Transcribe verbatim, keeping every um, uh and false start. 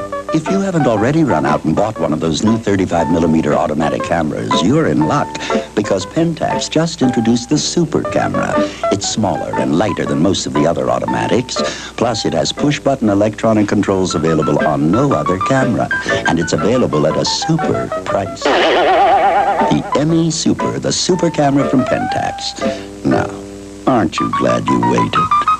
If you haven't already run out and bought one of those new thirty-five millimeter automatic cameras, you're in luck, because Pentax just introduced the Super Camera. It's smaller and lighter than most of the other automatics, plus it has push-button electronic controls available on no other camera, and it's available at a super price. The M E Super, the Super Camera from Pentax. Now, aren't you glad you waited?